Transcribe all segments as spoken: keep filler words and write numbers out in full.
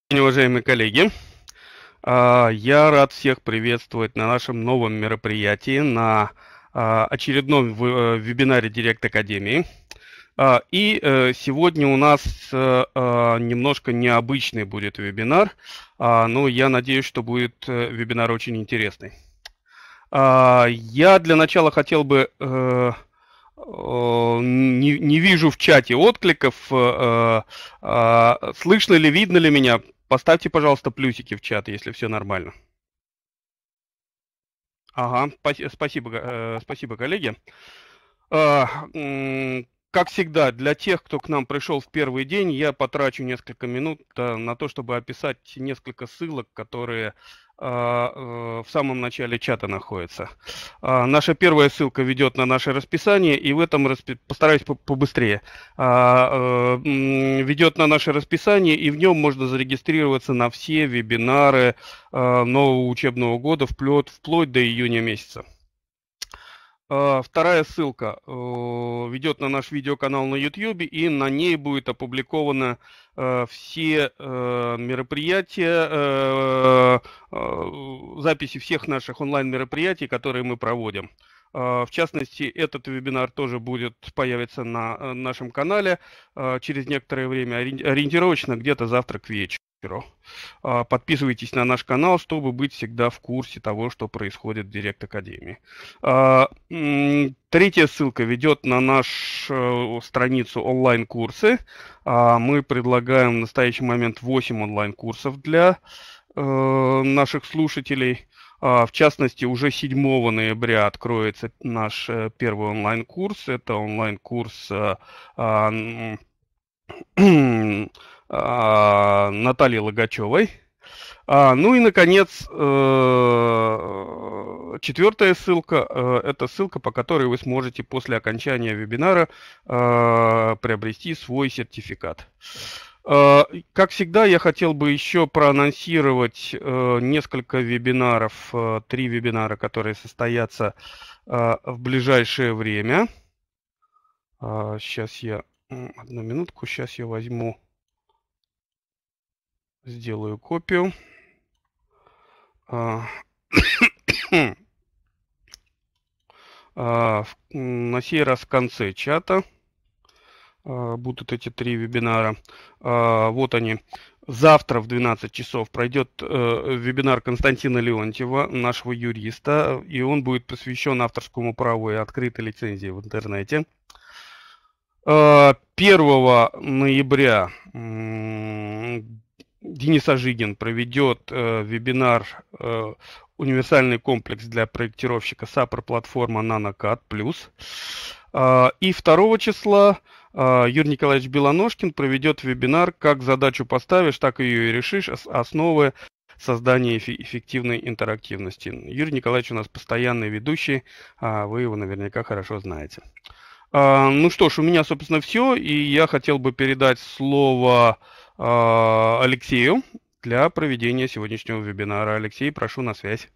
Уважаемые коллеги, а, я рад всех приветствовать на нашем новом мероприятии, на а, очередном в- э, вебинаре Директ Академии. А, И э, сегодня у нас э, а, немножко необычный будет вебинар, а, но я надеюсь, что будет э, вебинар очень интересный. А, Я для начала хотел бы э, э, не, не вижу в чате откликов. э, э, Слышно ли, видно ли меня? Поставьте, пожалуйста, плюсики в чат, если все нормально. Ага, спаси- спасибо, э, спасибо, коллеги. А, м, Как всегда, для тех, кто к нам пришел в первый день, я потрачу несколько минут э, на то, чтобы описать несколько ссылок, которые а, э, в самом начале чата находятся. А, Наша первая ссылка ведет на наше расписание, и в этом распи- постараюсь по- побыстрее. А, э, м, Ведет на наше расписание, и в нем можно зарегистрироваться на все вебинары э, нового учебного года вплоть, вплоть до июня месяца. А, Вторая ссылка э, ведет на наш видеоканал на YouTube, и на ней будет опубликовано э, все э, мероприятия, э, э, записи всех наших онлайн-мероприятий, которые мы проводим. Э, В частности, этот вебинар тоже будет появиться на э, нашем канале э, через некоторое время, ори- ориентировочно где-то завтра к вечеру. А, Подписывайтесь на наш канал, чтобы быть всегда в курсе того, что происходит в Директ Академии. А, м, Третья ссылка ведет на нашу страницу онлайн-курсы. А, Мы предлагаем в настоящий момент восемь онлайн-курсов для э, наших слушателей. А, В частности, уже седьмого ноября откроется наш э, первый онлайн-курс. Это онлайн-курс э, а, м, а, Натальи Логачевой. А, ну и, наконец, э, четвертая ссылка. э, Это ссылка, по которой вы сможете после окончания вебинара э, приобрести свой сертификат. Э, Как всегда, я хотел бы еще проанонсировать э, несколько вебинаров, э, три вебинара, которые состоятся э, в ближайшее время. Сейчас я, м, одну минутку, сейчас я возьму, сделаю копию. А, А, в- м, На сей раз в конце чата а, будут эти три вебинара. А, Вот они. Завтра в двенадцать часов пройдет э, вебинар Константина Леонтьева, нашего юриста, и он будет посвящен авторскому праву и открытой лицензии в интернете. А, первого ноября м, Денис Ажигин проведет э, вебинар э, «Универсальный комплекс для проектировщика САПР платформа NanoCAD+.» А, И второго числа а, Юрий Николаевич Белоножкин проведет вебинар «Как задачу поставишь, так ее и решишь. Ос- Основы создания эффе- эффективной интерактивности». Юрий Николаевич у нас постоянный ведущий, а вы его наверняка хорошо знаете. А, Ну что ж, у меня, собственно, все, и я хотел бы передать слово а, Алексею для проведения сегодняшнего вебинара. Алексей, прошу на связь.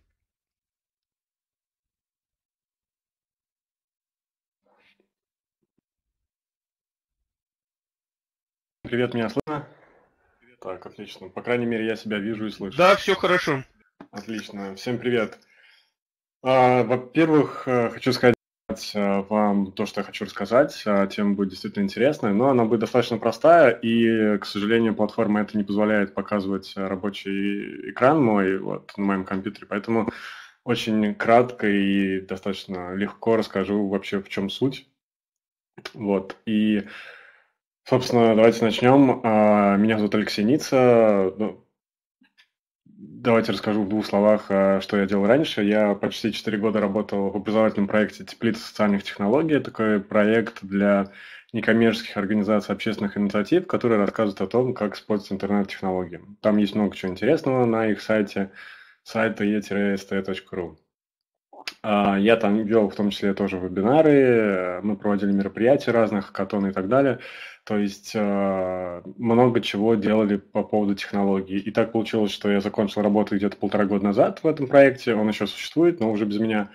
Привет, меня слышно? Так, отлично. По крайней мере, я себя вижу и слышу. Да, все хорошо. Отлично. Всем привет. А, во-первых, э, хочу сказать э, вам то, что я хочу рассказать. А, Тема будет действительно интересная, но она будет достаточно простая, и, к сожалению, платформа это не позволяет показывать э, рабочий экран мой вот, на моем компьютере, поэтому очень кратко и достаточно легко расскажу вообще, в чем суть. Вот, и, собственно, давайте начнем. А, Меня зовут Алексей Ница. Ну, давайте расскажу в двух словах, а, что я делал раньше. Я почти четыре года работал в образовательном проекте «Теплица социальных технологий». Такой проект для некоммерческих организаций, общественных инициатив, которые рассказывают о том, как использовать интернет-технологии. Там есть много чего интересного на их сайте, сайт e эс тэ точка ру. А, Я там вел в том числе тоже вебинары, э, мы проводили мероприятия разных, хакатоны и так далее. То есть э, много чего делали по поводу технологий. И так получилось, что я закончил работу где-то полтора года назад в этом проекте. Он еще существует, но уже без меня.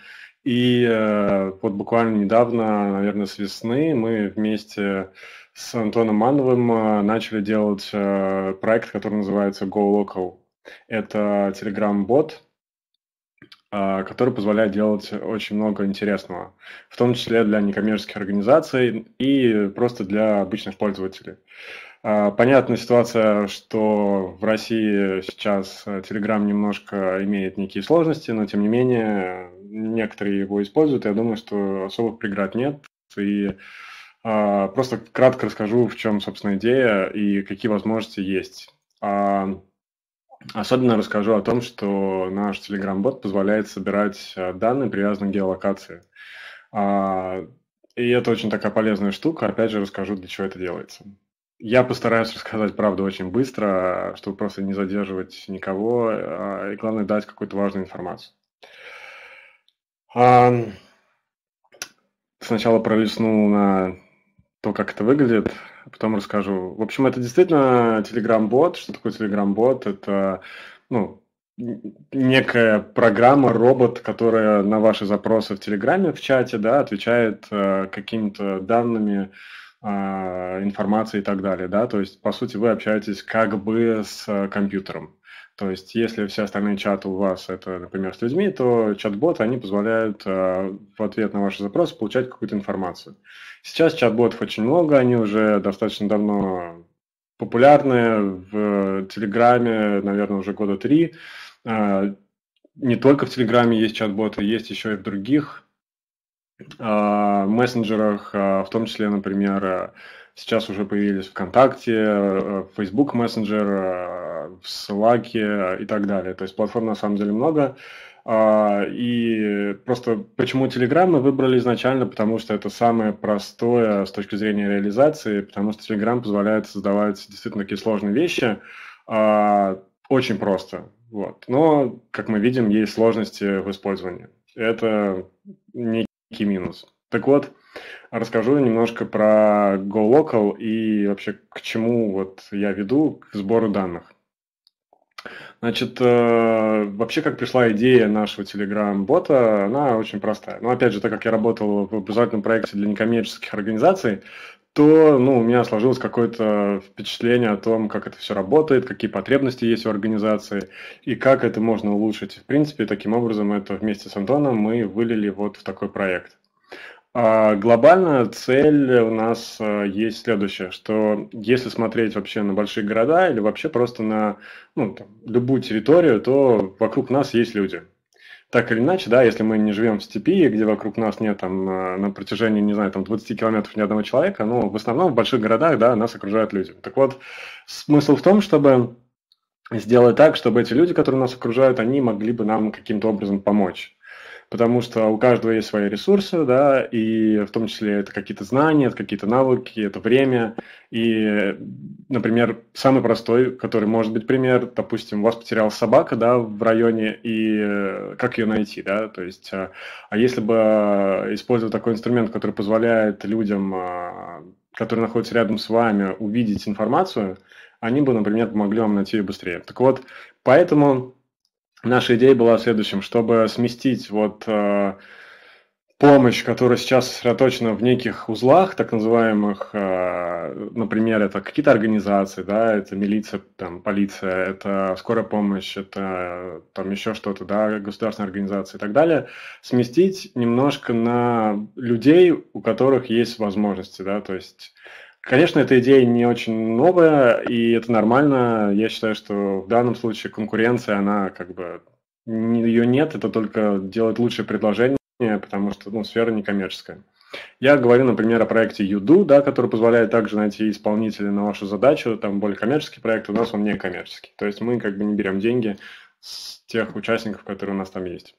И э, вот буквально недавно, наверное, с весны мы вместе с Антоном Мановым э, начали делать э, проект, который называется GoLocal. Это Telegram-бот, э, который позволяет делать очень много интересного, в том числе для некоммерческих организаций и просто для обычных пользователей. Э, Понятная ситуация, что в России сейчас э, Telegram немножко имеет некие сложности, но тем не менее некоторые его используют. Я думаю, что особых преград нет. И а, просто кратко расскажу, в чем, собственно, идея и какие возможности есть. А, Особенно расскажу о том, что наш Telegram-бот позволяет собирать а, данные, привязанные к геолокации. А, И это очень такая полезная штука. Опять же, расскажу, для чего это делается. Я постараюсь рассказать, правду, очень быстро, чтобы просто не задерживать никого, а, и главное, дать какую-то важную информацию. А, Сначала пролистну на то, как это выглядит, а потом расскажу. В общем, это действительно Telegram-бот. Что такое Telegram-бот? Это, ну, некая программа, робот, которая на ваши запросы в Телеграме, в чате, да, отвечает э, какими-то данными, э, информацией и так далее, да. То есть, по сути, вы общаетесь как бы с э, компьютером. То есть, если все остальные чаты у вас это, например, с людьми, то чат-боты, они позволяют э, в ответ на ваши запросы получать какую-то информацию. Сейчас чат-ботов очень много, они уже достаточно давно популярны. В Телеграме, наверное, уже года три. Э, Не только в Телеграме есть чат-боты, есть еще и в других э, мессенджерах, э, в том числе, например, э, сейчас уже появились ВКонтакте, э, Facebook мессенджер, э, в Slack э, и так далее. То есть платформ на самом деле много. А, И просто почему Telegram мы выбрали изначально, потому что это самое простое с точки зрения реализации, потому что Telegram позволяет создавать действительно такие сложные вещи а, очень просто. Вот. Но, как мы видим, есть сложности в использовании. Это некий минус. Так вот, расскажу немножко про GoLocal и вообще к чему вот я веду, к сбору данных. Значит, э, вообще, как пришла идея нашего Telegram-бота, она очень простая. Но, опять же, так как я работал в образовательном проекте для некоммерческих организаций, то, ну, у меня сложилось какое-то впечатление о том, как это все работает, какие потребности есть у организации и как это можно улучшить. В принципе, таким образом, это вместе с Антоном мы вылили вот в такой проект. А глобальная цель у нас э, есть следующая, что если смотреть вообще на большие города или вообще просто на, ну, там, любую территорию, то вокруг нас есть люди. Так или иначе, да, если мы не живем в степи, где вокруг нас нет там э, на протяжении, не знаю, там двадцати километров ни одного человека, но в основном в больших городах, да, нас окружают люди. Так вот, смысл в том, чтобы сделать так, чтобы эти люди, которые нас окружают, они могли бы нам каким-то образом помочь. Потому что у каждого есть свои ресурсы, да, и в том числе это какие-то знания, это какие-то навыки, это время. И, например, самый простой, который может быть пример, допустим, у вас потерялась собака, да, в районе, и э, как ее найти, да, то есть, а, а если бы э, использовать такой инструмент, который позволяет людям, а, которые находятся рядом с вами, увидеть информацию, они бы, например, помогли вам найти ее быстрее. Так вот, поэтому наша идея была в следующем, чтобы сместить вот э, помощь, которая сейчас сосредоточена в неких узлах, так называемых, э, например, это какие-то организации, да, это милиция, там, полиция, это скорая помощь, это там еще что-то, да, государственные организации и так далее, сместить немножко на людей, у которых есть возможности, да, то есть... Конечно, эта идея не очень новая, и это нормально. Я считаю, что в данном случае конкуренция, она как бы, ее нет, это только делать лучшее предложение, потому что, ну, сфера некоммерческая. Я говорю, например, о проекте Юду, да, который позволяет также найти исполнителя на вашу задачу, там более коммерческий проект, у нас он не коммерческий. То есть мы как бы не берем деньги с тех участников, которые у нас там есть.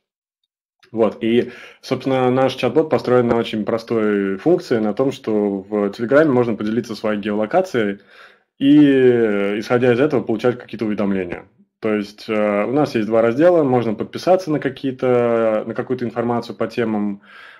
Вот, и, собственно, наш чат-бот построен на очень простой функции, на том, что в Телеграме можно поделиться своей геолокацией и, исходя из этого, получать какие-то уведомления. То есть э, у нас есть два раздела, можно подписаться на какие-то, на какую-то информацию по темам.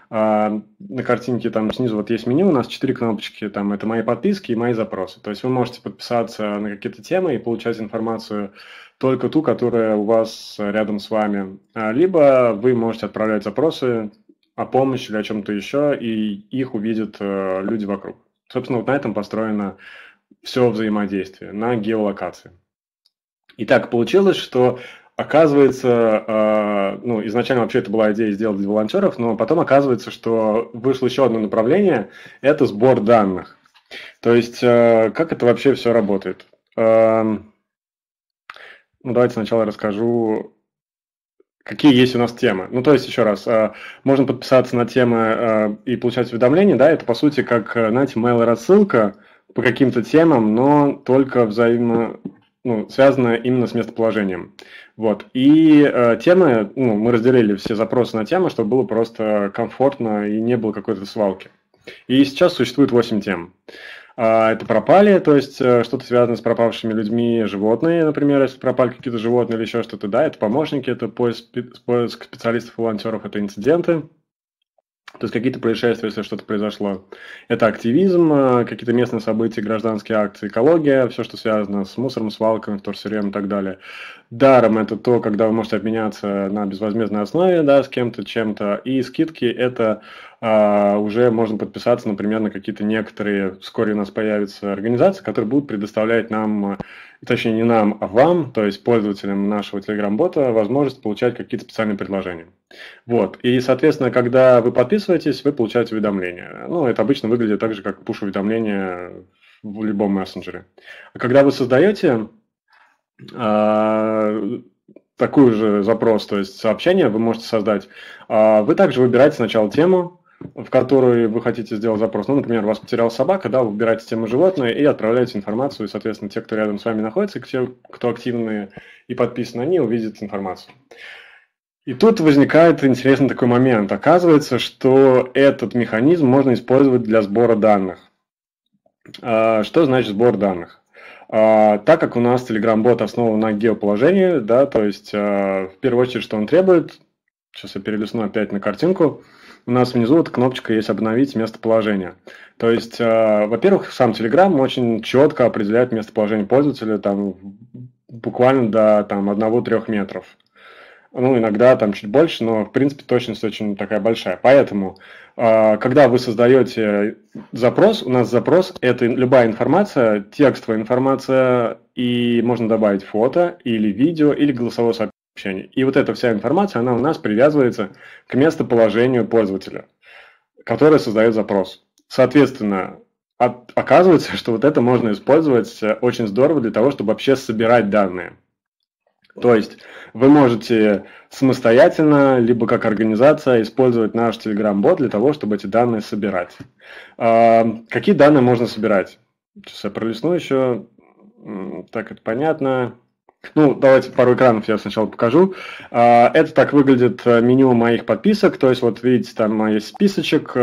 А на картинке там снизу вот есть меню, у нас четыре кнопочки, там это мои подписки и мои запросы. То есть вы можете подписаться на какие-то темы и получать информацию только ту, которая у вас рядом с вами. Либо вы можете отправлять запросы о помощи или о чем-то еще, и их увидят э, люди вокруг. Собственно, вот на этом построено все взаимодействие, на геолокации. И так получилось, что оказывается, э, ну, изначально вообще это была идея сделать для волонтеров, но потом оказывается, что вышло еще одно направление, это сбор данных. То есть, э, как это вообще все работает? Э, ну, давайте сначала расскажу, какие есть у нас темы. Ну, то есть, еще раз, э, можно подписаться на темы э, и получать уведомления, да, это, по сути, как, знаете, mail-рассылка по каким-то темам, но только взаимо... ну, связанная именно с местоположением. Вот. И э, темы, ну, мы разделили все запросы на темы, чтобы было просто комфортно и не было какой-то свалки. И сейчас существует восемь тем. А, это пропали, то есть э, что-то связанное с пропавшими людьми, животные, например, если пропали какие-то животные или еще что-то, да, это помощники, это поиск, поиск специалистов, волонтеров, это инциденты. То есть какие-то происшествия, если что-то произошло. Это активизм, какие-то местные события, гражданские акции, экология, все, что связано с мусором, свалками, вторсырьем и так далее. Даром это то, когда вы можете обменяться на безвозмездной основе, да, с кем-то, чем-то. И скидки это а, уже можно подписаться, например, на какие-то некоторые, вскоре у нас появятся организации, которые будут предоставлять нам, точнее не нам, а вам, то есть пользователям нашего Telegram-бота, возможность получать какие-то специальные предложения. Вот. И, соответственно, когда вы подписываетесь, вы получаете уведомления. Ну, это обычно выглядит так же, как push-уведомления в любом мессенджере. А когда вы создаете э, такой же запрос, то есть сообщение вы можете создать, э, вы также выбираете сначала тему, в которой вы хотите сделать запрос. Ну, например, у вас потерялась собака, да, вы выбираете тему животное и отправляете информацию, и, соответственно, те, кто рядом с вами находится, те, кто активные и подписаны, они увидят информацию. И тут возникает интересный такой момент. Оказывается, что этот механизм можно использовать для сбора данных. Что значит сбор данных? Так как у нас Telegram-бот основан на геоположении, да, то есть в первую очередь, что он требует, сейчас я перелистну опять на картинку, у нас внизу вот кнопочка есть «Обновить местоположение». То есть, во-первых, сам Telegram очень четко определяет местоположение пользователя там, буквально до там, одного-трёх метров. Ну, иногда там чуть больше, но, в принципе, точность очень такая большая. Поэтому, э, когда вы создаете запрос, у нас запрос – это любая информация, текстовая информация, и можно добавить фото, или видео, или голосовое сообщение. И вот эта вся информация, она у нас привязывается к местоположению пользователя, который создает запрос. Соответственно, от, оказывается, что вот это можно использовать очень здорово для того, чтобы вообще собирать данные. То есть вы можете самостоятельно, либо как организация, использовать наш Telegram-бот для того, чтобы эти данные собирать. А, какие данные можно собирать? Сейчас я пролистну еще. Так, это понятно. Ну, давайте пару экранов я сначала покажу. А, это так выглядит меню моих подписок. То есть, вот видите, там есть списочек.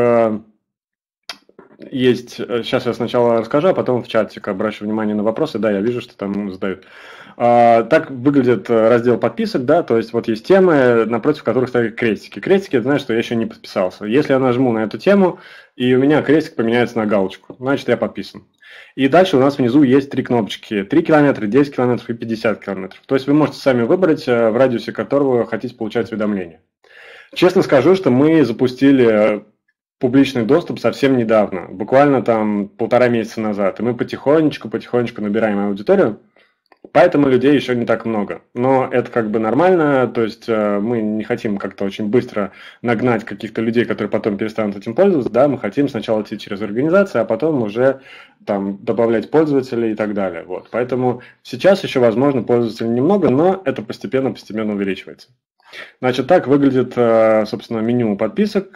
Есть, сейчас я сначала расскажу, а потом в чатик обращу внимание на вопросы. Да, я вижу, что там задают. А, так выглядит раздел подписок, да, то есть вот есть темы, напротив которых стоят крестики. Крестики, это значит, что я еще не подписался. Если я нажму на эту тему, и у меня крестик поменяется на галочку, значит, я подписан. И дальше у нас внизу есть три кнопочки. три километра, десять километров и пятьдесят километров. То есть вы можете сами выбрать, в радиусе которого хотите получать уведомления. Честно скажу, что мы запустили публичный доступ совсем недавно, буквально там полтора месяца назад. И мы потихонечку-потихонечку набираем аудиторию. Поэтому людей еще не так много. Но это как бы нормально, то есть мы не хотим как-то очень быстро нагнать каких-то людей, которые потом перестанут этим пользоваться, да, мы хотим сначала идти через организацию, а потом уже там добавлять пользователей и так далее. Вот. Поэтому сейчас еще, возможно, пользователей немного, но это постепенно-постепенно увеличивается. Значит, так выглядит, собственно, меню подписок.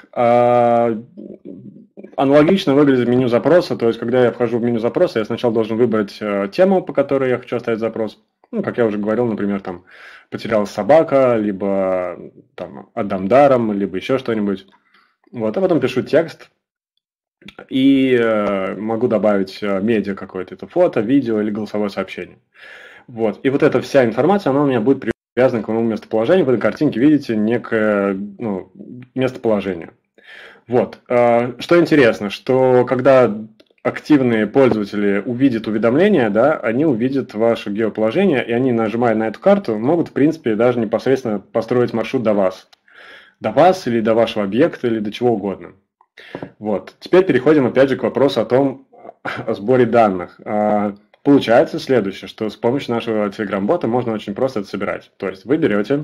Аналогично выглядит меню запроса, то есть, когда я вхожу в меню запроса, я сначала должен выбрать тему, по которой я хочу оставить запрос. Ну, как я уже говорил, например, там, потерялась собака, либо там, отдам даром, либо еще что-нибудь. Вот, а потом пишу текст и могу добавить медиа какое-то, это фото, видео или голосовое сообщение. Вот, и вот эта вся информация, она у меня будет привязана к моему местоположению. В этой картинке видите некое, ну, местоположение. Вот. Что интересно, что когда активные пользователи увидят уведомления, да, они увидят ваше геоположение, и они, нажимая на эту карту, могут, в принципе, даже непосредственно построить маршрут до вас. до вас или до вашего объекта или до чего угодно. Вот. Теперь переходим опять же к вопросу о том, о сборе данных. Получается следующее, что с помощью нашего Telegram-бота можно очень просто это собирать. То есть вы берете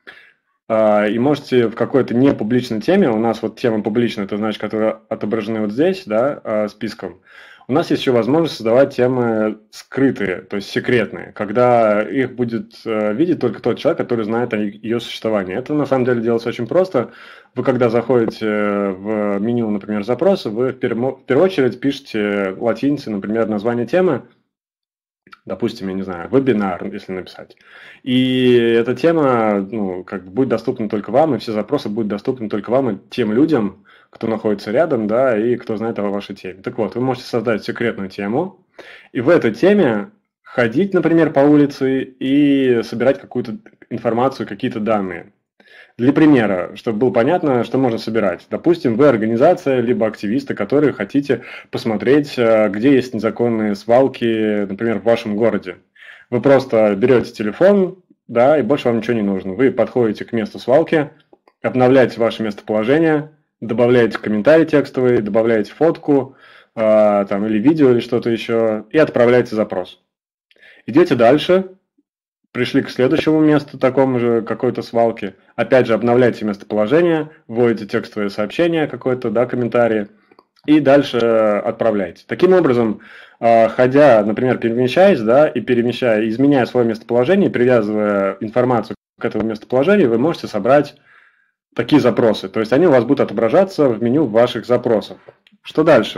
и можете в какой-то непубличной теме, у нас вот тема публичная, это значит, которые отображены вот здесь, да, списком, у нас есть еще возможность создавать темы скрытые, то есть секретные, когда их будет видеть только тот человек, который знает о ее существовании. Это на самом деле делается очень просто. Вы когда заходите в меню, например, запроса, вы в первую очередь пишете латиницей, например, название темы, допустим, я не знаю, вебинар, если написать. И эта тема, ну, как бы будет доступна только вам, и все запросы будут доступны только вам и тем людям, кто находится рядом, да, и кто знает о вашей теме. Так вот, вы можете создать секретную тему, и в этой теме ходить, например, по улице и собирать какую-то информацию, какие-то данные. Для примера, чтобы было понятно, что можно собирать. Допустим, вы организация, либо активисты, которые хотите посмотреть, где есть незаконные свалки, например, в вашем городе. Вы просто берете телефон, да, и больше вам ничего не нужно. Вы подходите к месту свалки, обновляете ваше местоположение, добавляете комментарий текстовый, добавляете фотку, э, там, или видео, или что-то еще, и отправляете запрос. Идете дальше. Пришли к следующему месту, такому же какой-то свалке. Опять же, обновляйте местоположение, вводите текстовое сообщение какое-то, да, комментарии, и дальше отправляйте. Таким образом, ходя, например, перемещаясь, да, и перемещая, изменяя свое местоположение, привязывая информацию к этому местоположению, вы можете собрать такие запросы. То есть они у вас будут отображаться в меню ваших запросов. Что дальше?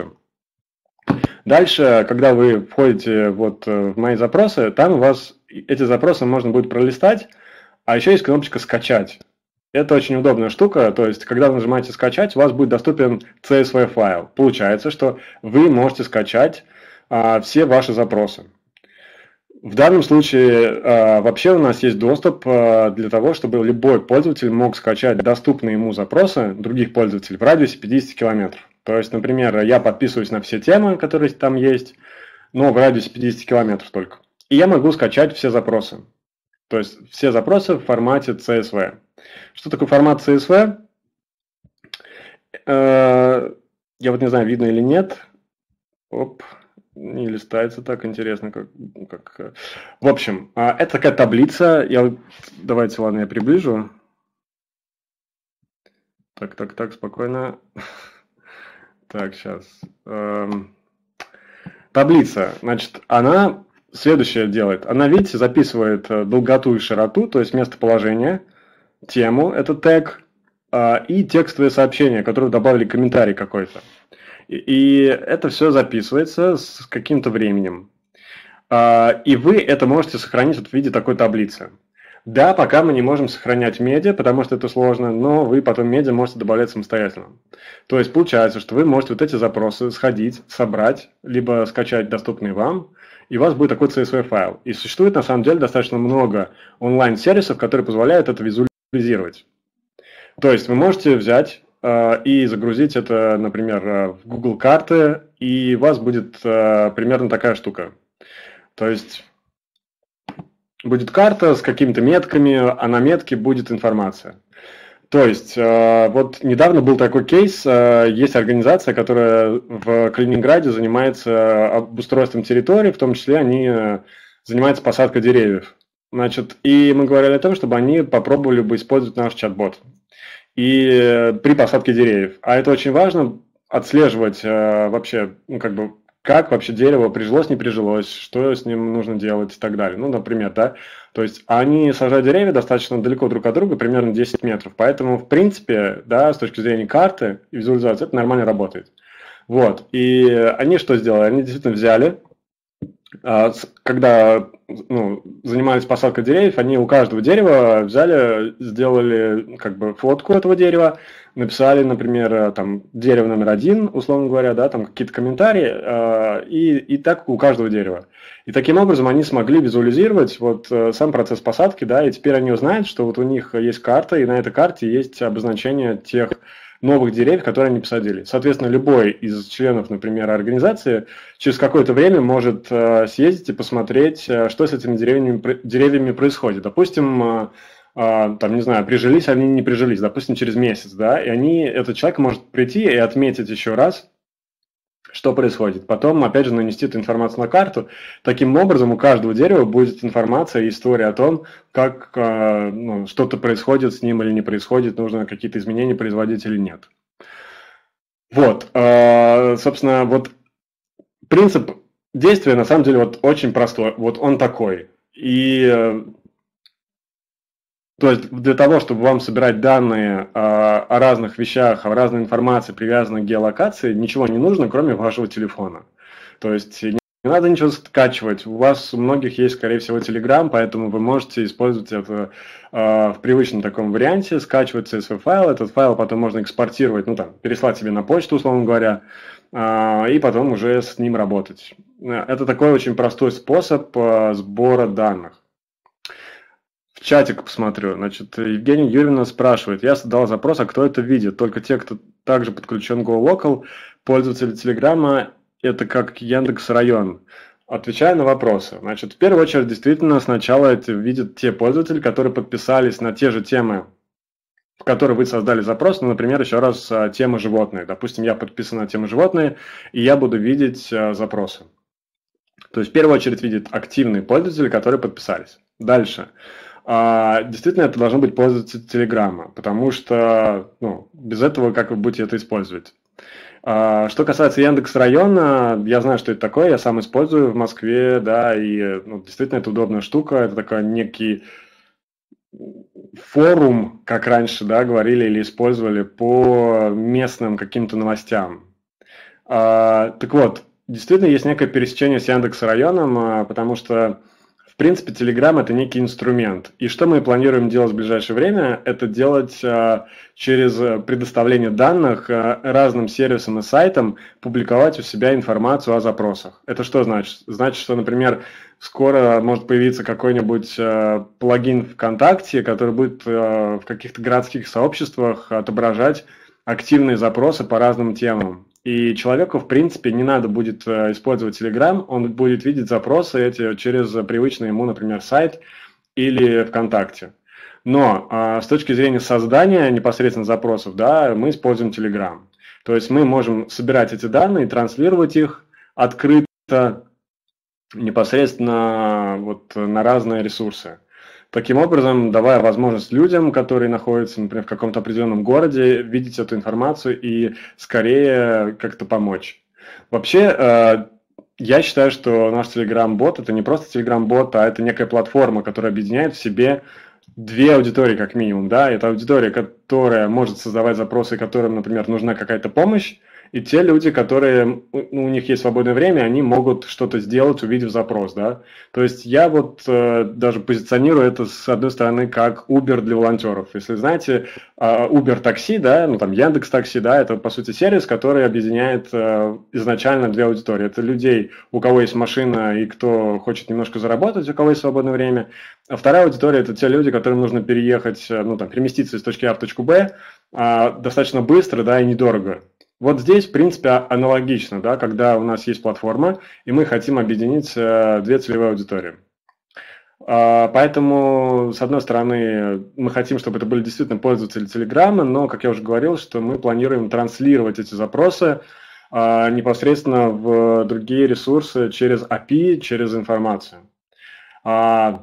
Дальше, когда вы входите вот в мои запросы, там у вас эти запросы можно будет пролистать, а еще есть кнопочка «Скачать». Это очень удобная штука, то есть, когда вы нажимаете «Скачать», у вас будет доступен си эс ви файл. Получается, что вы можете скачать а, все ваши запросы. В данном случае а, вообще у нас есть доступ а, для того, чтобы любой пользователь мог скачать доступные ему запросы других пользователей в радиусе пятьдесят километров. То есть, например, я подписываюсь на все темы, которые там есть, но в радиусе пятьдесят километров только. И я могу скачать все запросы. То есть все запросы в формате си эс ви. Что такое формат си эс ви? Я вот не знаю, видно или нет. Оп, не листается так интересно. Как, как... В общем, это такая таблица. Я... Давайте, ладно, я приближу. Так, так, так, спокойно. Так, сейчас. Таблица, значит, она следующее делает. Она, видите, записывает долготу и широту, то есть местоположение, тему, это тег, и текстовые сообщения, которые добавили комментарий какой-то. И это все записывается с каким-то временем. И вы это можете сохранить вот в виде такой таблицы. Да, пока мы не можем сохранять медиа, потому что это сложно, но вы потом медиа можете добавлять самостоятельно. То есть получается, что вы можете вот эти запросы сходить, собрать, либо скачать доступные вам, и у вас будет такой си эс ви файл. И существует на самом деле достаточно много онлайн-сервисов, которые позволяют это визуализировать. То есть вы можете взять э, и загрузить это, например, в Google карты, и у вас будет э, примерно такая штука. То есть будет карта с какими-то метками, а на метке будет информация. То есть, э, вот недавно был такой кейс, э, есть организация, которая в Калининграде занимается обустройством территории, в том числе они занимаются посадкой деревьев. Значит, и мы говорили о том, чтобы они попробовали бы использовать наш чат-бот и э, при посадке деревьев. А это очень важно, отслеживать э, вообще, ну, как бы, как вообще дерево прижилось, не прижилось, что с ним нужно делать и так далее. Ну, например, да, то есть они сажают деревья достаточно далеко друг от друга, примерно десять метров, поэтому, в принципе, да, с точки зрения карты и визуализации, это нормально работает. Вот, и они что сделали? Они действительно взяли, когда, ну, занимались посадкой деревьев, они у каждого дерева взяли, сделали как бы фотку этого дерева, написали, например, там дерево номер один, условно говоря, да, там какие-то комментарии, э, и, и так у каждого дерева. И таким образом они смогли визуализировать вот э, сам процесс посадки, да, и теперь они узнают, что вот у них есть карта, и на этой карте есть обозначение тех новых деревьев, которые они посадили. Соответственно, любой из членов, например, организации через какое-то время может э, съездить и посмотреть, э, что с этими деревьями, деревьями происходит. Допустим, э, а, там, не знаю, прижились они, не прижились, допустим, через месяц, да, и они, этот человек может прийти и отметить еще раз, что происходит. Потом, опять же, нанести эту информацию на карту. Таким образом, у каждого дерева будет информация и история о том, как э, ну, что-то происходит с ним или не происходит, нужно какие-то изменения производить или нет. Вот, э, собственно, вот принцип действия на самом деле вот очень простой. Вот он такой. И э, то есть для того, чтобы вам собирать данные э, о разных вещах, о разной информации, привязанной к геолокации, ничего не нужно, кроме вашего телефона. То есть не надо ничего скачивать. У вас у многих есть, скорее всего, Telegram, поэтому вы можете использовать это э, в привычном таком варианте, скачивать си эс ви-файл. Этот файл потом можно экспортировать, ну там, переслать себе на почту, условно говоря, э, и потом уже с ним работать. Это такой очень простой способ э, сбора данных. В чатик посмотрю. Значит, Евгения Юрьевна спрашивает. Я задал запрос, а кто это видит? Только те, кто также подключен к GoLocal, пользователи Телеграма, это как Яндекс.Район. Отвечаю на вопросы. Значит, в первую очередь, действительно, сначала это видят те пользователи, которые подписались на те же темы, в которые вы создали запрос. Ну, например, еще раз, тема животные. Допустим, я подписан на тему животные, и я буду видеть запросы. То есть, в первую очередь, видят активные пользователи, которые подписались. Дальше. Действительно, это должен быть пользователь Телеграма, потому что ну, без этого как вы будете это использовать. Что касается Яндекс.Района, я знаю, что это такое, я сам использую в Москве, да, и ну, действительно это удобная штука, это такой некий форум, как раньше, да, говорили или использовали по местным каким-то новостям. Так вот, действительно есть некое пересечение с Яндекс.Районом, потому что в принципе, Telegram – это некий инструмент. И что мы планируем делать в ближайшее время, это делать а, через предоставление данных а, разным сервисам и сайтам, публиковать у себя информацию о запросах. Это что значит? Значит, что, например, скоро может появиться какой-нибудь а, плагин ВКонтакте, который будет а, в каких-то городских сообществах отображать активные запросы по разным темам. И человеку, в принципе, не надо будет использовать Telegram, он будет видеть запросы эти через привычный ему, например, сайт или ВКонтакте. Но а, с точки зрения создания непосредственно запросов, да, мы используем Telegram. То есть мы можем собирать эти данные, транслировать их открыто непосредственно вот, на разные ресурсы. Таким образом, давая возможность людям, которые находятся, например, в каком-то определенном городе, видеть эту информацию и скорее как-то помочь. Вообще, я считаю, что наш Telegram-бот – это не просто Telegram-бот, а это некая платформа, которая объединяет в себе две аудитории как минимум. Да? Это аудитория, которая может создавать запросы, которым, например, нужна какая-то помощь, и те люди, которые, ну, у них есть свободное время, они могут что-то сделать, увидев запрос, да. То есть я вот э, даже позиционирую это, с одной стороны, как Uber для волонтеров. Если знаете, э, Uber такси, да, ну там Яндекс такси, да, это по сути сервис, который объединяет э, изначально две аудитории. Это людей, у кого есть машина и кто хочет немножко заработать, у кого есть свободное время. А вторая аудитория – это те люди, которым нужно переехать, ну там, переместиться из точки А в точку Б э, достаточно быстро, да, и недорого. Вот здесь, в принципе, аналогично, да, когда у нас есть платформа, и мы хотим объединить э, две целевые аудитории. Э, поэтому, с одной стороны, мы хотим, чтобы это были действительно пользователи Телеграма, но, как я уже говорил, что мы планируем транслировать эти запросы э, непосредственно в другие ресурсы через эй пи ай, через информацию. Э,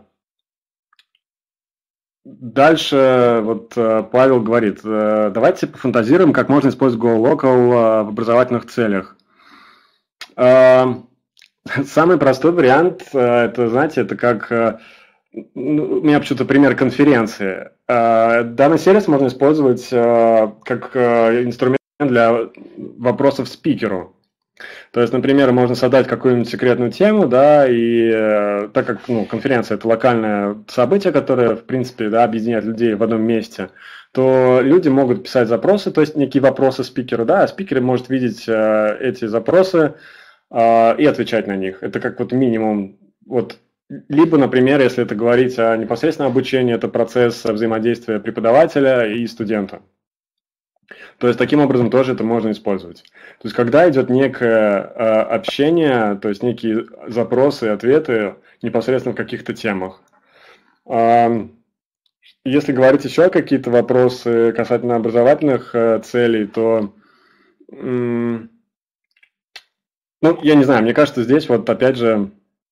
Дальше вот Павел говорит, давайте пофантазируем, как можно использовать GoLocal в образовательных целях. Самый простой вариант, это, знаете, это как, у меня почему-то пример конференции. Данный сервис можно использовать как инструмент для вопросов спикеру. То есть, например, можно создать какую-нибудь секретную тему, да, и э, так как ну, конференция – это локальное событие, которое, в принципе, да, объединяет людей в одном месте, то люди могут писать запросы, то есть некие вопросы спикеру, да, а спикер может видеть э, эти запросы э, и отвечать на них. Это как вот минимум, вот, либо, например, если это говорить о непосредственном обучении, это процесс взаимодействия преподавателя и студента. То есть, таким образом тоже это можно использовать. То есть, когда идет некое э, общение, то есть, некие запросы и ответы непосредственно в каких-то темах. Э, Если говорить еще какие-то вопросы касательно образовательных э, целей, то, м, ну, я не знаю, мне кажется, здесь вот опять же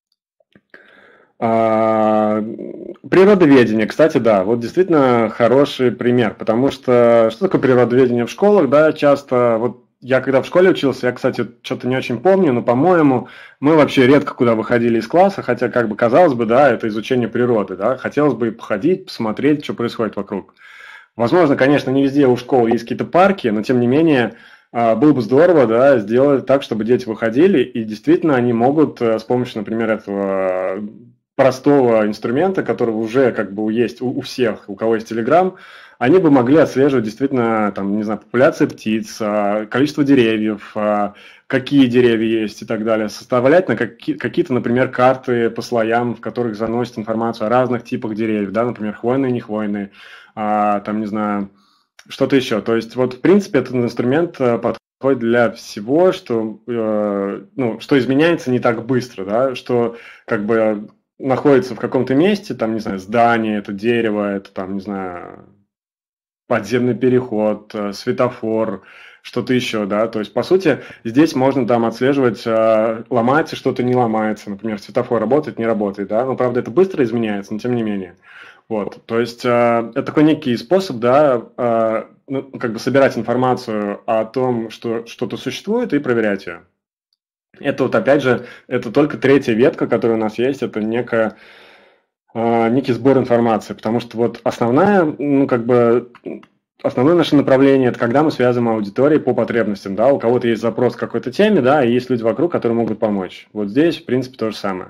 а, природоведение, кстати, да, вот действительно хороший пример, потому что что такое природоведение в школах, да, часто, вот я когда в школе учился, я, кстати, что-то не очень помню, но, по-моему, мы вообще редко куда выходили из класса, хотя, как бы, казалось бы, да, это изучение природы, да, хотелось бы походить, посмотреть, что происходит вокруг. Возможно, конечно, не везде у школ есть какие-то парки, но, тем не менее, а, было бы здорово, да, сделать так, чтобы дети выходили, и действительно они могут э, с помощью, например, этого простого инструмента, который уже как бы есть у, у всех, у кого есть Telegram, они бы могли отслеживать действительно, там, не знаю, популяцию птиц, а, количество деревьев, а, какие деревья есть и так далее, составлять на какие- какие-то, например, карты по слоям, в которых заносят информацию о разных типах деревьев, да, например, хвойные, не хвойные, а, там, не знаю, что-то еще. То есть, вот, в принципе, этот инструмент э, подходит для всего, что, э, ну, что изменяется не так быстро, да, что как бы находится в каком-то месте, там, не знаю, здание, это дерево, это, там, не знаю, подземный переход, э, светофор, что-то еще, да, то есть, по сути, здесь можно там отслеживать, э, ломается что-то, не ломается, например, светофор работает, не работает, да, но, правда, это быстро изменяется, но тем не менее. Вот, то есть, э, это такой некий способ, да, э, ну, как бы собирать информацию о том, что что-то существует, и проверять ее. Это вот, опять же, это только третья ветка, которая у нас есть, это некая а, некий сбор информации, потому что вот основная, ну, как бы, основное наше направление – это когда мы связываем аудитории по потребностям, да, у кого-то есть запрос к какой-то теме, да, и есть люди вокруг, которые могут помочь. Вот здесь, в принципе, то же самое.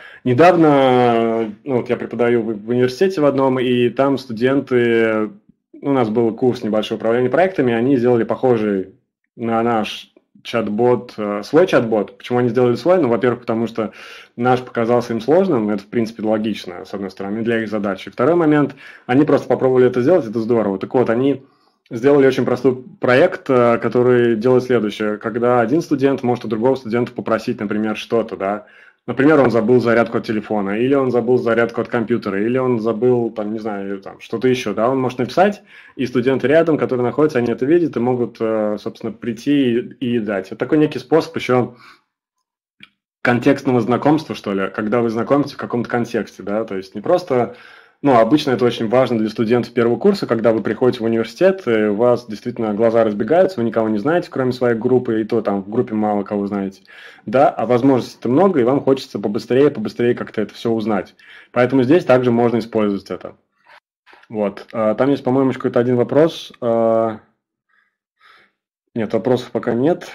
Недавно, ну, вот я преподаю в, в университете в одном, и там студенты, у нас был курс небольшой управления проектами, они сделали похожий на наш чат-бот, э, свой чат-бот. Почему они сделали свой? Ну, во-первых, потому что наш показался им сложным, это, в принципе, логично, с одной стороны, для их задачи. Второй момент, они просто попробовали это сделать, это здорово. Так вот, они сделали очень простой проект, э, который делает следующее. Когда один студент может у другого студента попросить, например, что-то, да, например, он забыл зарядку от телефона, или он забыл зарядку от компьютера, или он забыл, там, не знаю, там, что-то еще, да, он может написать, и студенты рядом, которые находятся, они это видят и могут, э, собственно, прийти и, и дать. Это такой некий способ еще контекстного знакомства, что ли, когда вы знакомитесь в каком-то контексте, да, то есть не просто, ну, обычно это очень важно для студентов первого курса, когда вы приходите в университет, и у вас действительно глаза разбегаются, вы никого не знаете, кроме своей группы, и то там в группе мало кого знаете, да, а возможностей-то много, и вам хочется побыстрее, побыстрее как-то это все узнать. Поэтому здесь также можно использовать это. Вот, а, там есть, по-моему, еще какой-то один вопрос. А, Нет, вопросов пока нет.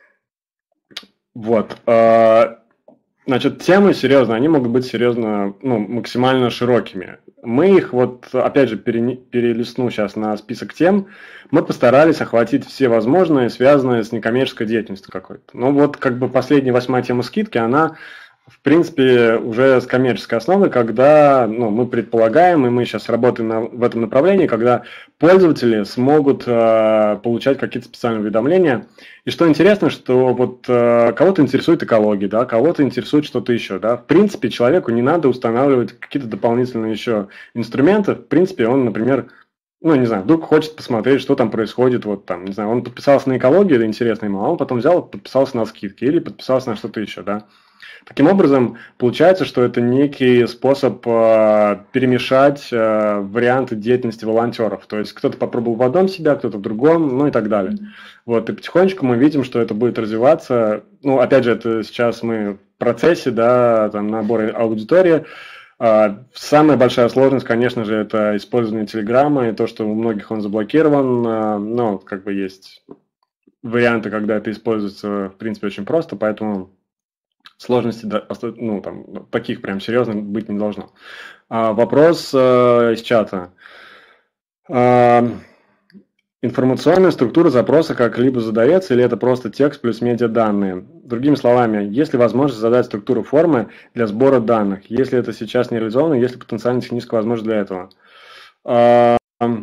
Вот. а, Значит, темы, серьезно, они могут быть серьезно, ну, максимально широкими. Мы их, вот, опять же, пере, перелистну сейчас на список тем, мы постарались охватить все возможные, связанные с некоммерческой деятельностью какой-то. Ну, вот, как бы последняя восьмая тема скидки, она, в принципе, уже с коммерческой основой, когда, ну, мы предполагаем, и мы сейчас работаем на, в этом направлении, когда пользователи смогут э, получать какие-то специальные уведомления. И что интересно, что вот э, кого-то интересует экология, да, кого-то интересует что-то еще, да. В принципе, человеку не надо устанавливать какие-то дополнительные еще инструменты. В принципе, он, например, ну, не знаю, вдруг хочет посмотреть, что там происходит, вот там, не знаю, он подписался на экологию, это интересно ему, а он потом взял, подписался на скидки или подписался на что-то еще, да. Таким образом, получается, что это некий способ э, перемешать э, варианты деятельности волонтеров. То есть кто-то попробовал в одном себя, кто-то в другом, ну и так далее. Вот, и потихонечку мы видим, что это будет развиваться. Ну, опять же, это сейчас мы в процессе, да, там, набора аудитории. А, самая большая сложность, конечно же, это использование Телеграма и то, что у многих он заблокирован. А, но, как бы, есть варианты, когда это используется, в принципе, очень просто, поэтому сложностей, ну, там, таких прям серьезных быть не должно. А, вопрос э, из чата. А, информационная структура запроса как-либо задается, или это просто текст плюс медиаданные? Другими словами, есть ли возможность задать структуру формы для сбора данных? Если это сейчас не реализовано, есть ли потенциально техническая возможность для этого? А,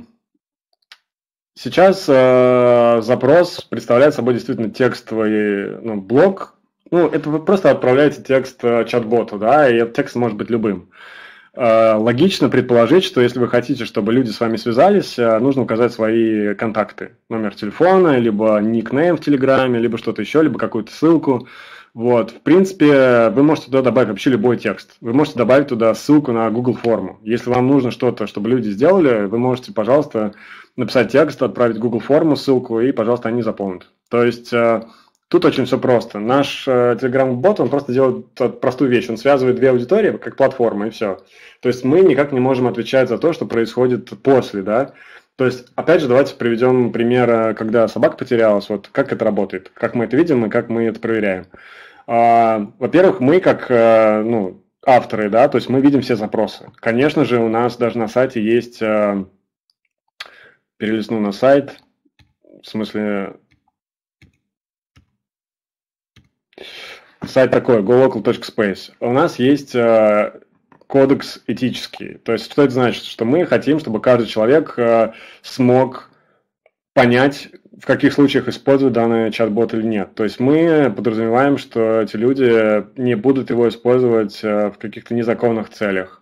сейчас э, запрос представляет собой действительно текстовый, ну, блок. Ну, это вы просто отправляете текст чат-боту, да, и этот текст может быть любым. э, логично предположить, что если вы хотите, чтобы люди с вами связались, э, нужно указать свои контакты. Номер телефона, либо никнейм в Телеграме, либо что-то еще, либо какую-то ссылку. Вот, в принципе, вы можете туда добавить вообще любой текст. Вы можете добавить туда ссылку на Google форму. Если вам нужно что-то, чтобы люди сделали, вы можете, пожалуйста, написать текст, отправить Google форму, ссылку, и, пожалуйста, они заполнят. То есть э, тут очень все просто. Наш э, Telegram-бот, он просто делает простую вещь. Он связывает две аудитории, как платформа, и все. То есть мы никак не можем отвечать за то, что происходит после, да. То есть, опять же, давайте приведем пример, когда собака потерялась. Вот как это работает, как мы это видим и как мы это проверяем. А, во-первых, мы как а, ну, авторы, да, то есть мы видим все запросы. Конечно же, у нас даже на сайте есть, а, перелистну на сайт, в смысле, сайт такой, go local точка space. У нас есть а, кодекс этический. То есть, что это значит? Что мы хотим, чтобы каждый человек а, смог понять, в каких случаях использовать данный чат-бот или нет. То есть мы подразумеваем, что эти люди не будут его использовать в каких-то незаконных целях.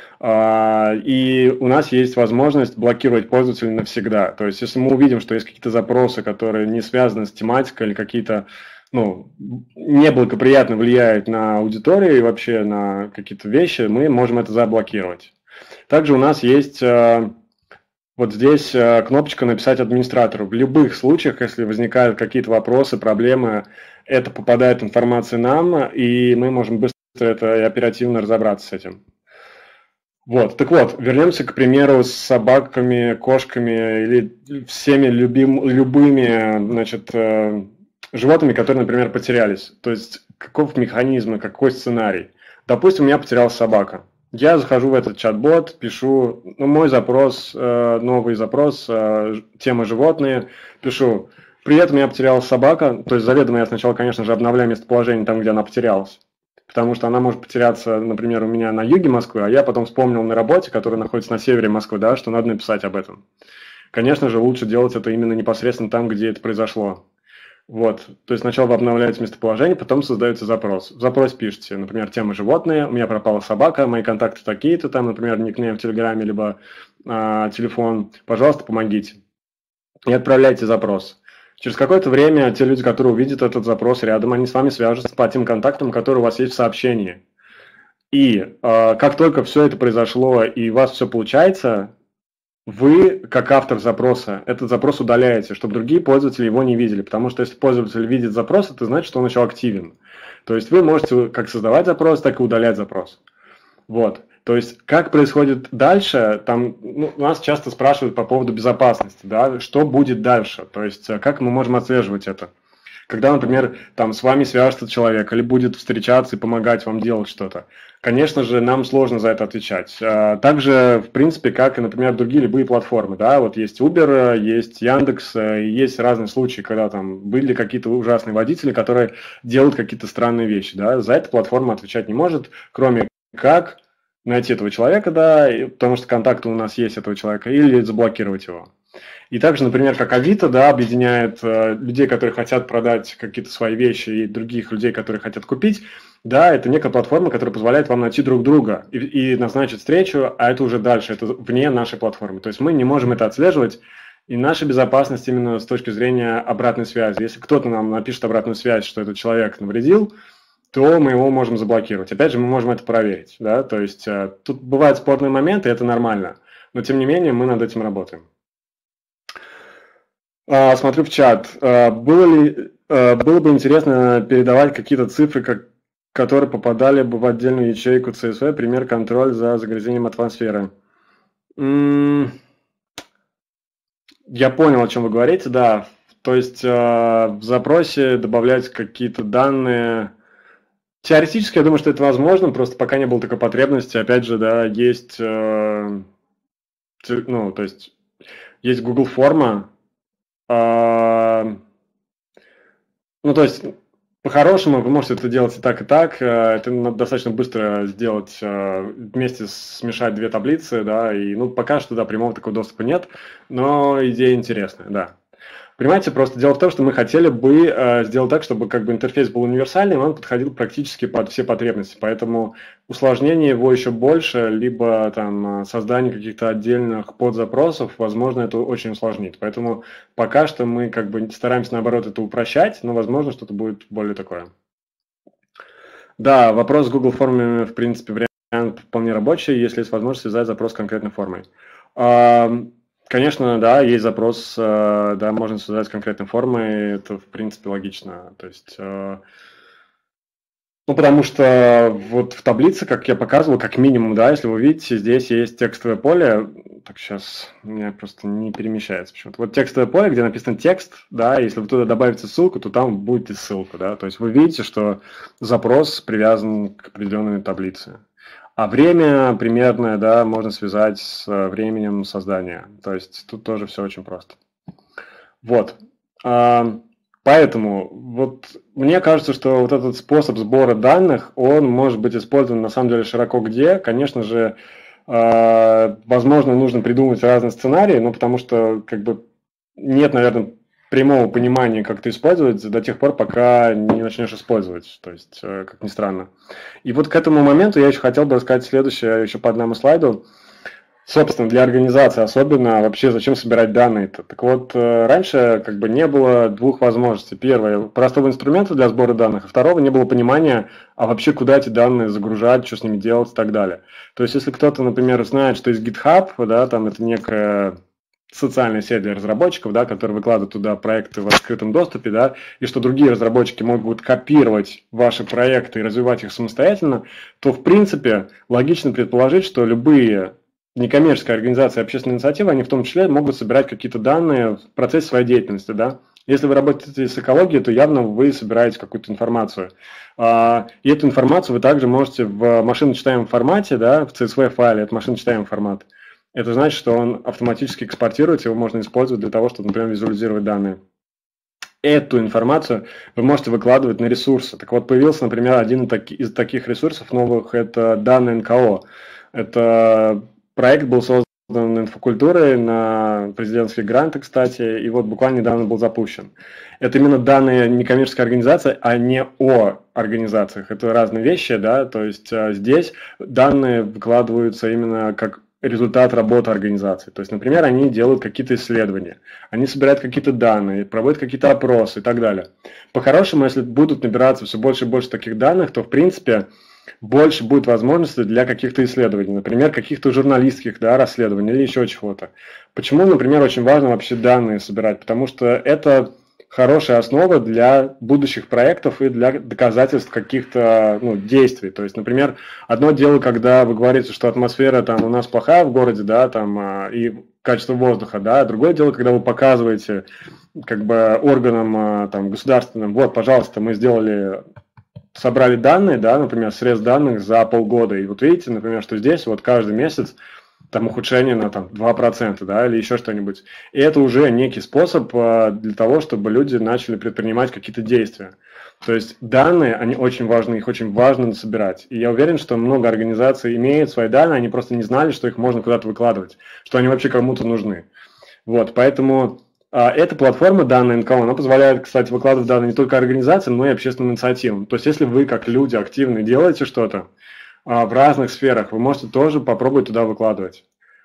И у нас есть возможность блокировать пользователя навсегда. То есть если мы увидим, что есть какие-то запросы, которые не связаны с тематикой или какие-то, ну, неблагоприятно влияют на аудиторию и вообще на какие-то вещи, мы можем это заблокировать. Также у нас есть... Вот здесь кнопочка «Написать администратору». В любых случаях, если возникают какие-то вопросы, проблемы, это попадает информация нам, и мы можем быстро это и оперативно разобраться с этим. Вот. Так вот, вернемся, к примеру, с собаками, кошками или всеми любим, любыми, значит, животными, которые, например, потерялись. То есть, каков механизм, какой сценарий. Допустим, у меня потерялась собака. Я захожу в этот чат-бот, пишу, ну, мой запрос, э, новый запрос, э, тема животные, пишу, привет, у меня потерялась собака, то есть заведомо я сначала, конечно же, обновляю местоположение там, где она потерялась, потому что она может потеряться, например, у меня на юге Москвы, а я потом вспомнил на работе, которая находится на севере Москвы, да, что надо написать об этом. Конечно же, лучше делать это именно непосредственно там, где это произошло. Вот, то есть сначала вы обновляете местоположение, потом создаете запрос. В запрос пишите, например, тема животные, у меня пропала собака, мои контакты такие-то, там, например, никнейм в Телеграме, либо а, телефон, пожалуйста, помогите. И отправляйте запрос. Через какое-то время те люди, которые увидят этот запрос рядом, они с вами свяжутся по тем контактам, которые у вас есть в сообщении. И а, как только все это произошло и у вас все получается, вы, как автор запроса, этот запрос удаляете, чтобы другие пользователи его не видели. Потому что если пользователь видит запрос, это значит, что он еще активен. То есть вы можете как создавать запрос, так и удалять запрос. Вот. То есть как происходит дальше, там ну, нас часто спрашивают по поводу безопасности, да, что будет дальше, то есть как мы можем отслеживать это. Когда, например, там с вами свяжется человек или будет встречаться и помогать вам делать что-то. Конечно же, нам сложно за это отвечать. Также, в принципе, как и, например, другие любые платформы. Да? Вот есть Uber, есть Яндекс, и есть разные случаи, когда там были какие-то ужасные водители, которые делают какие-то странные вещи. Да? За это платформа отвечать не может, кроме как найти этого человека, да, потому что контакты у нас есть этого человека, или заблокировать его. И также, например, как Авито, да, объединяет э, людей, которые хотят продать какие-то свои вещи, и других людей, которые хотят купить. Да, это некая платформа, которая позволяет вам найти друг друга и, и назначить встречу, а это уже дальше, это вне нашей платформы. То есть мы не можем это отслеживать, и наша безопасность именно с точки зрения обратной связи. Если кто-то нам напишет обратную связь, что этот человек навредил, то мы его можем заблокировать. Опять же, мы можем это проверить. Да? То есть э, тут бывают спорные моменты, это нормально, но тем не менее мы над этим работаем. Смотрю в чат. Было ли, было бы интересно передавать какие-то цифры, как, которые попадали бы в отдельную ячейку си эс ви, пример контроль за загрязнением атмосферы. М-м- я понял, о чем вы говорите, да. То есть в запросе добавлять какие-то данные. Теоретически, я думаю, что это возможно, просто пока не было такой потребности. Опять же, да, есть, ну, то есть есть Google форма. Uh, ну, то есть, по-хорошему, вы можете это делать и так, и так. Это надо достаточно быстро сделать, вместе смешать две таблицы, да, и, ну, пока что, да, прямого такого доступа нет, но идея интересная, да. Понимаете, просто дело в том, что мы хотели бы э, сделать так, чтобы как бы интерфейс был универсальным, он подходил практически под все потребности, поэтому усложнение его еще больше, либо там создание каких-то отдельных подзапросов, возможно, это очень усложнит. Поэтому пока что мы как бы стараемся, наоборот, это упрощать, но, возможно, что-то будет более такое. Да, вопрос с Google формами, в принципе, вариант вполне рабочий, если есть возможность связать запрос с конкретной формой. Конечно, да, есть запрос, да, можно связать с конкретной формой, это, в принципе, логично. То есть, ну, потому что вот в таблице, как я показывал, как минимум, да, если вы видите, здесь есть текстовое поле, так, сейчас у меня просто не перемещается почему-то. Вот текстовое поле, где написан текст, да, если вы туда добавите ссылку, то там будет и ссылка, да, то есть вы видите, что запрос привязан к определенной таблице. А время примерное, да, можно связать с временем создания. То есть тут тоже все очень просто. Вот. Поэтому вот мне кажется, что вот этот способ сбора данных, он может быть использован на самом деле широко где. Конечно же, возможно, нужно придумать разные сценарии, но потому что как бы нет, наверное, прямого понимания, как это использовать до тех пор, пока не начнешь использовать, то есть, как ни странно. И вот к этому моменту я еще хотел бы рассказать следующее, еще по одному слайду. Собственно, для организации особенно вообще зачем собирать данные-то? Так вот, раньше как бы не было двух возможностей. Первое, простого инструмента для сбора данных, а второго, не было понимания, а вообще куда эти данные загружать, что с ними делать и так далее. То есть, если кто-то, например, знает, что есть GitHub, да, там это некая социальная сеть для разработчиков, да, которые выкладывают туда проекты в открытом доступе, да, и что другие разработчики могут копировать ваши проекты и развивать их самостоятельно, то, в принципе, логично предположить, что любые некоммерческие организации, общественные инициативы, они в том числе могут собирать какие-то данные в процессе своей деятельности, да. Если вы работаете с экологией, то явно вы собираете какую-то информацию. И эту информацию вы также можете в машиночитаемом формате, да, в си эс ви файле, это машиночитаемый формат. Это значит, что он автоматически экспортируется, его можно использовать для того, чтобы, например, визуализировать данные. Эту информацию вы можете выкладывать на ресурсы. Так вот, появился, например, один из таких ресурсов новых, это данные эн ка о. Это проект был создан инфокультурой на президентские гранты, кстати, и вот буквально недавно был запущен. Это именно данные некоммерческой организации, а не о организациях. Это разные вещи, да, то есть здесь данные выкладываются именно как результат работы организации. То есть, например, они делают какие-то исследования, они собирают какие-то данные, проводят какие-то опросы и так далее. По-хорошему, если будут набираться все больше и больше таких данных, то, в принципе, больше будет возможностей для каких-то исследований, например, каких-то журналистских, да, расследований или еще чего-то. Почему, например, очень важно вообще данные собирать? Потому что это хорошая основа для будущих проектов и для доказательств каких-то, ну, действий. То есть, например, одно дело, когда вы говорите, что атмосфера там у нас плохая в городе, да, там, и качество воздуха, да, другое дело, когда вы показываете как бы органам там, государственным, вот, пожалуйста, мы сделали, собрали данные, да, например, срез данных за полгода, и вот видите, например, что здесь вот каждый месяц там ухудшение на там, два процента, да, или еще что-нибудь. И это уже некий способ а, для того, чтобы люди начали предпринимать какие-то действия. То есть данные, они очень важны, их очень важно собирать. И я уверен, что много организаций имеют свои данные, они просто не знали, что их можно куда-то выкладывать, что они вообще кому-то нужны. Вот, поэтому а, эта платформа, данные эн ка о, она позволяет, кстати, выкладывать данные не только организациям, но и общественным инициативам. То есть если вы, как люди, активны делаете что-то, в разных сферах, вы можете тоже попробовать туда выкладывать.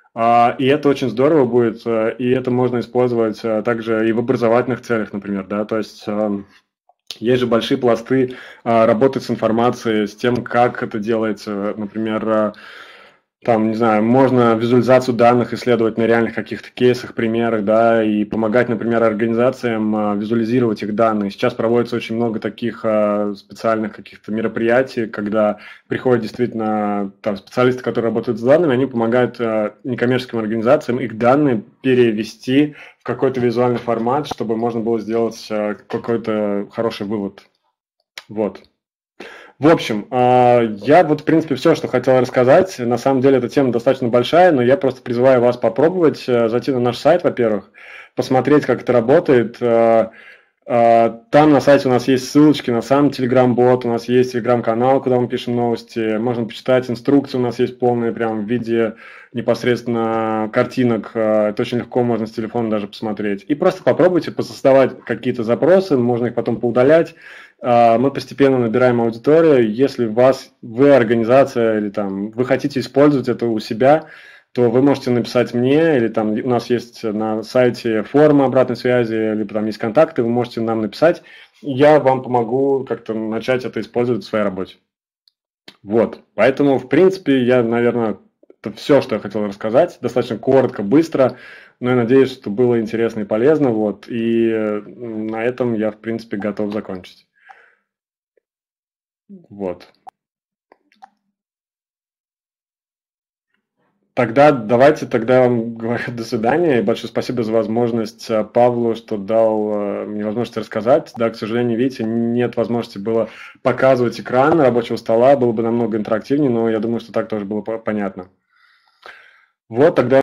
И это очень здорово будет, и это можно использовать также и в образовательных целях, например, да, то есть есть же большие пласты работы с информацией, с тем, как это делается, например, там, не знаю, можно визуализацию данных исследовать на реальных каких-то кейсах, примерах, да, и помогать, например, организациям а, визуализировать их данные. Сейчас проводится очень много таких а, специальных каких-то мероприятий, когда приходят действительно там, специалисты, которые работают с данными, они помогают а, некоммерческим организациям их данные перевести в какой-то визуальный формат, чтобы можно было сделать а, какой-то хороший вывод. Вот. В общем, я вот, в принципе, все, что хотел рассказать. На самом деле, эта тема достаточно большая, но я просто призываю вас попробовать зайти на наш сайт, во-первых, посмотреть, как это работает. Там на сайте у нас есть ссылочки на сам Telegram-бот, у нас есть Telegram-канал, куда мы пишем новости, можно почитать инструкции, у нас есть полные прям в виде непосредственно картинок, это очень легко, можно с телефона даже посмотреть. И просто попробуйте посоздавать какие-то запросы, можно их потом поудалять. Мы постепенно набираем аудиторию, если вас, вы организация или там вы хотите использовать это у себя, то вы можете написать мне, или там у нас есть на сайте форма обратной связи, либо там есть контакты, вы можете нам написать, я вам помогу как-то начать это использовать в своей работе. Вот, поэтому, в принципе, я, наверное, это все, что я хотел рассказать, достаточно коротко, быстро, но я надеюсь, что было интересно и полезно, вот, и на этом я, в принципе, готов закончить. Вот. Тогда давайте, тогда я вам говорю до свидания. И большое спасибо за возможность Павлу, что дал мне возможность рассказать. Да, к сожалению, видите, нет возможности было показывать экран рабочего стола, было бы намного интерактивнее, но я думаю, что так тоже было понятно. Вот, тогда...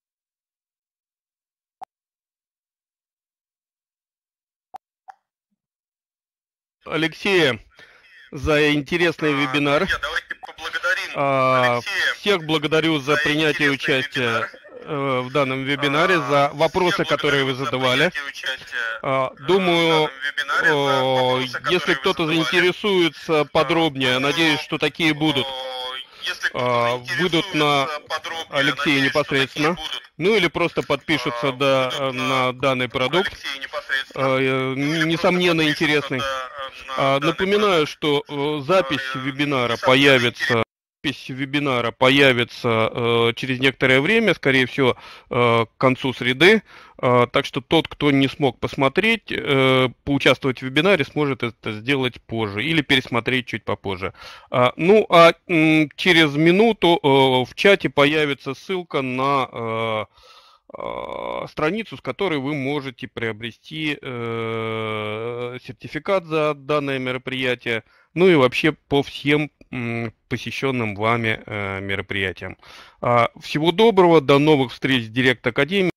Алексея за интересный а, вебинар. Друзья, давайте поблагодарим а, всех благодарю за, за принятие участия вебинар. в данном вебинаре, а, за вопросы, которые вы задавали. А, думаю, вебинаре, вопросы, если кто-то заинтересуется подробнее, надеюсь, что такие будут, а, выйдут на Алексея непосредственно. Ну или просто подпишутся а, до, на данный продукт. А, несомненно интересный. А, напоминаю, что э, запись вебинара появится, запись вебинара появится э, через некоторое время, скорее всего, э, к концу среды. Э, так что тот, кто не смог посмотреть, э, поучаствовать в вебинаре, сможет это сделать позже или пересмотреть чуть попозже. А, ну, а м, через минуту э, в чате появится ссылка на... Э, страницу, с которой вы можете приобрести э, сертификат за данное мероприятие, ну и вообще по всем м, посещенным вами э, мероприятиям. А, всего доброго, до новых встреч в Директ Академии.